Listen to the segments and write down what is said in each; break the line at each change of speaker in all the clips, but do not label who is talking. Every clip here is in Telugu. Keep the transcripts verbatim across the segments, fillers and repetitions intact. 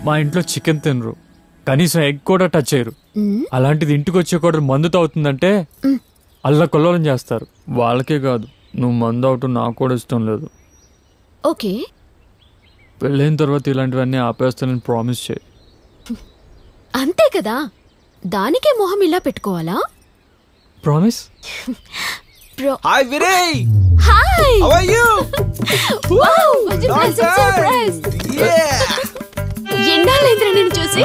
మా ఇంట్లో చికెన్ తినరు, కనీసం ఎగ్ కూడా టచ్ చేయరు. అలాంటిది ఇంటికి వచ్చే కూడా మందుతో అవుతుందంటే అల్ల కొల్లోలం చేస్తారు. వాళ్ళకే కాదు, నువ్వు మందు అవటం నాకు కూడా ఇష్టం లేదు.
ఓకే,
పెళ్ళైన తర్వాత ఇలాంటివన్నీ ఆపేస్తానని ప్రామిస్ చేయి.
అంతే కదా, దానికే మొహం ఇలా పెట్టుకోవాలా?
ప్రామిస్.
హాయ్ విరేయ్.
Hi,
how are you?
Wow, what a present surprise. ఎన్నాళ్ళైందిరా నేను చూసి.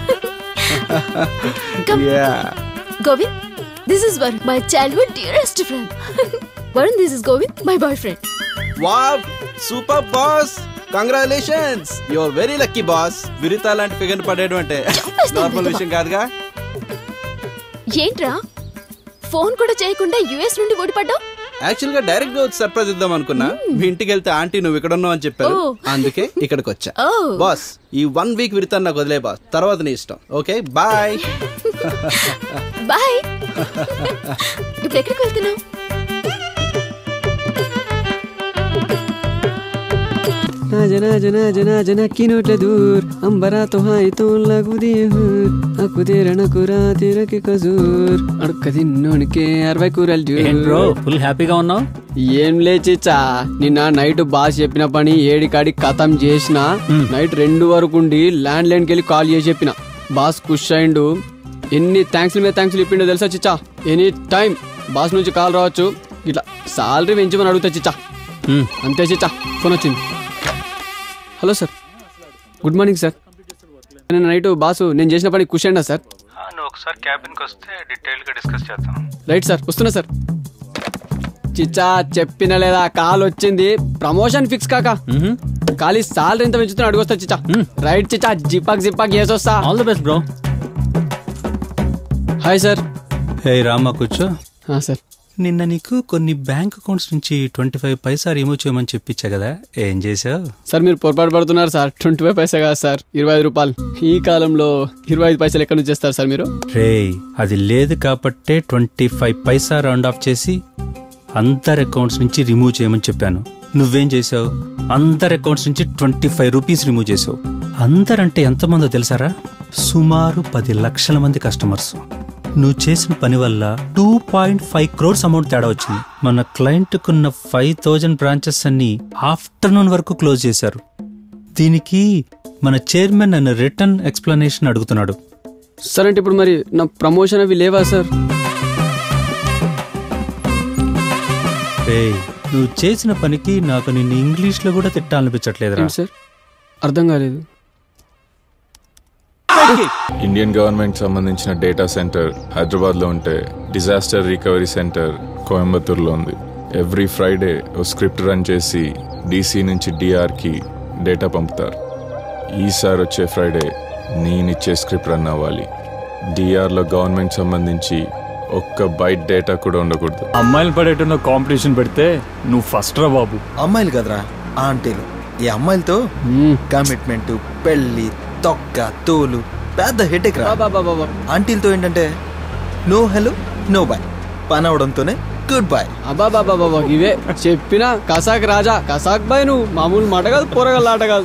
Yeah
Govind, this is Varun, my childhood dearest friend. Varun, this is Govind, my boy friend.
Wow, super boss, congratulations. You are very lucky boss. Viritha లాంటి ఫిగర్ పడేయడం అంటే నార్మల్ విషయం కాదుగా.
ఏంట్రా, ఫోన్ కూడా చేయకుండా యుఎస్ నుండి ఓడిపడ్డావు?
యాక్చువల్ గా డైరెక్ట్ గా సర్ప్రైజ్ ఇద్దాం అనుకున్నా. మీ ఇంటికి వెళ్తే ఆంటీ నువ్వు ఇక్కడ ఉన్నావు అని చెప్పారు, అందుకే ఇక్కడికి వచ్చా. బాస్, ఈ వన్ వీక్ విరితాను నాకు వదిలే బాస్, తర్వాత నీ ఇష్టం. Okay bye.
బాయ్. ఇప్పుడు ఎక్కడికి వెళ్తున్నావు?
ना जना जना जना जना किनोटले दूर अंबरा तो हाई तो लागू दिए हूर aku तेरा कुरा तेरा के कजूर అడక తిన్నోనికే అరవై కూరలు జూ.
ఏం బ్రో ఫుల్ హ్యాపీగా ఉన్నావు?
ఏం లేచిచ్చా, నిన్న నైట్ బాస్ చెప్పిన పని ఏడి కాడి ఖతం చేసిన. నైట్ రెండు వరకు ఉండి ల్యాండ్ లైన్కి వెళ్ళి కాల్ చేసి చెప్పిన. బాస్ ఖుష్ అయిండు. ఎన్ని థ్యాంక్స్ మీద థ్యాంక్స్ ఇప్పిండో తెలుసా చిచ్చా. ఎనీ టైం బాస్ నుంచి కాల్ రావచ్చు. ఇట్లా సాలరీ పెంచమని అడుగుతా చిచ్చా. అంతే చిచ్చా. ఫోన్ వచ్చింది. Hello sir, good morning sir. నేను నైట్ బాసు నేను చేసిన పని ఖుషి అయినా సార్.
నువ్వు ఒకసారి క్యాబిన్కి వస్తే డీటెయిల్గా డిస్కస్ చేద్దాం.
రైట్ సార్, వస్తున్నా సార్. చిచ్చా చెప్పిన లేదా కాల్ వచ్చింది. ప్రమోషన్ ఫిక్స్ కాక ఖాళీ సాలరీ ఎంత పెంచుతున్నా అడుగుస్తా చిచ్చా. రైట్ చిచ్చా, జిపాక్ జిపాక్ చేసొస్తా.
All the best bro.
Hi sir.
Hey Rama, కూర్చో.
సార్,
నిన్న నీకు కొన్ని బ్యాంక్ అకౌంట్స్ నుంచి ట్వంటీ ఫైవ్ పైసా రిమూవ్ చేయమని చెప్పించా కదా, ఏం చేసావు?
సార్ మీరు పొరపాటు పడుతున్నారు సార్. ట్వంటీ ఫైవ్ పైసా కాదు సార్, ఇరవై ఐదు రూపాయలు. ఈ కాలంలో ఇరవై ఐదు పైసలు ఎక్కడి నుంచి చేస్తారు సార్ మీరు?
రే, అది లేదు కాబట్టే twenty five paisa round off చేసి అందరి అకౌంట్స్ నుంచి రిమూవ్ చేయమని చెప్పాను. నువ్వేం చేసావు? అందరి అకౌంట్స్ నుంచి ట్వంటీ ఫైవ్ రూపీస్ రిమూవ్ చేసావు. అందరంటే ఎంతమందో తెలుసారా? సుమారు పది లక్షల మంది కస్టమర్స్. నువ్వు చేసిన పని వల్ల two point five crores amount తేడా వచ్చింది. మన క్లయింట్ కున్న ఫైవ్ థౌజండ్ బ్రాంచెస్ అన్ని ఆఫ్టర్నూన్ వరకు క్లోజ్ చేశారు. దీనికి మన చైర్మన్ నన్ను రిటర్న్ ఎక్స్ప్లెనేషన్ అడుగుతున్నాడు.
సార్ అంటే ఇప్పుడు మరి నా ప్రమోషన్ అవి లేవా సార్?
నువ్వు చేసిన పనికి నాకు నిన్ను ఇంగ్లీష్ లో కూడా తిట్టాలనిపించట్లేదురా
సార్? అర్థం కాలేదు.
ఇండియన్ గవర్నమెంట్ సంబంధించిన డేటా సెంటర్ హైదరాబాద్ లో ఉంటే డిజాస్టర్ రికవరీ సెంటర్ కోయంబత్తూరులో ఉంది. ఎవ్రీ ఫ్రైడే ఓ స్క్రిప్ట్ రన్ చేసి డీసీ నుంచి డిఆర్ కి డేటా పంపుతారు. ఈసారి వచ్చే ఫ్రైడే నేనిచ్చే స్క్రిప్ట్ రన్ అవ్వాలి. డిఆర్ లో గవర్నమెంట్ సంబంధించి ఒక్క బైట్ డేటా కూడా ఉండకూడదు.
అమ్మాయిలు పడేటన్న కాంపిటీషన్ పెడితే నువ్వు ఫస్ట్ రా బాబు.
అమ్మాయిలు కదరా ఆంటీలు. ఈ అమ్మాయిలతో కమిట్మెంట్, పెళ్లి, తొక్క, తోలు పెద్ద హెడేక్ రా. ఆంటీలతో ఏంటంటే నో హలో నో బాయ్, పని అవడంతోనే గుడ్ బాయ్.
అబ్బా బాబా బాబా ఇవే చెప్పిన కసాక్ రాజా. కసాక్ బాయ్ నువ్వు మామూలు మాట కాదు, పోరగల ఆట కాదు.